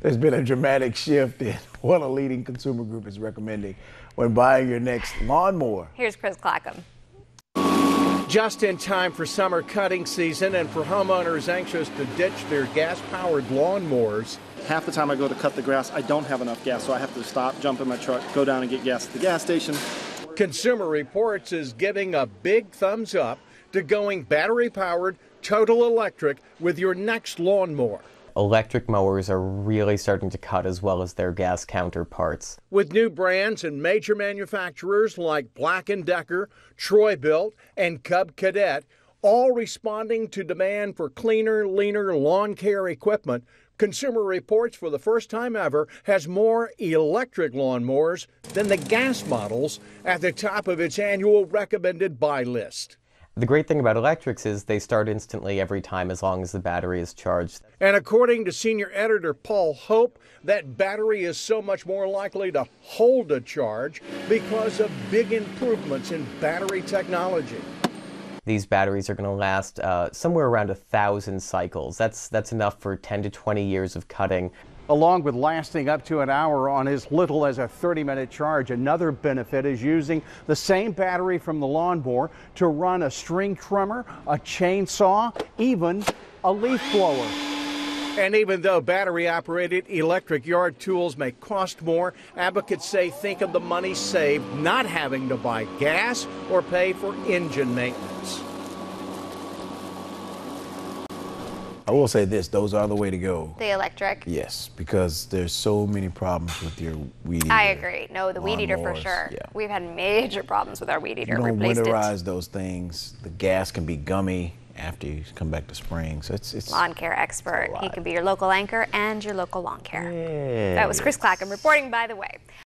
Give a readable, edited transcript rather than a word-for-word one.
There's been a dramatic shift in what a leading consumer group is recommending when buying your next lawnmower. Here's Chris Clackham. Just in time for summer cutting season and for homeowners anxious to ditch their gas-powered lawnmowers. Half the time I go to cut the grass, I don't have enough gas, so I have to stop, jump in my truck, go down and get gas at the gas station. Consumer Reports is giving a big thumbs up to going battery-powered, total electric with your next lawnmower. Electric mowers are really starting to cut as well as their gas counterparts. With new brands and major manufacturers like Black & Decker, Troy-Bilt, and Cub Cadet, all responding to demand for cleaner, leaner lawn care equipment, Consumer Reports, for the first time ever, has more electric lawnmowers than the gas models at the top of its annual recommended buy list. The great thing about electrics is they start instantly every time as long as the battery is charged. And according to senior editor Paul Hope, that battery is so much more likely to hold a charge because of big improvements in battery technology. These batteries are going to last somewhere around 1,000 cycles. That's enough for 10 to 20 years of cutting. Along with lasting up to an hour on as little as a 30-minute charge, another benefit is using the same battery from the lawnmower to run a string trimmer, a chainsaw, even a leaf blower. And even though battery-operated electric yard tools may cost more, advocates say think of the money saved not having to buy gas or pay for engine maintenance. I will say this, those are the way to go. The electric. Yes, because there's so many problems with your weed eater. I agree. No, the weed eater for lawnmowers. sure. Yeah. We've had major problems with our weed eater. You don't Replaced winterize it. those things. The gas can be gummy after you come back to spring. So it's Lawn care expert. He can be your local anchor and your local lawn care. Yeah, That was Chris yes. Clackham reporting, by the way.